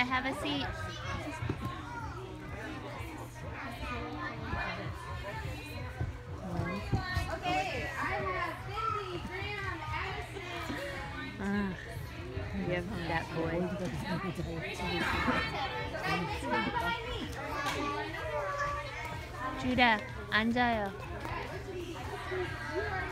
have a seat. Okay, I have Cindy, Graham, Addison. Give him that boy. Judah, 앉아요.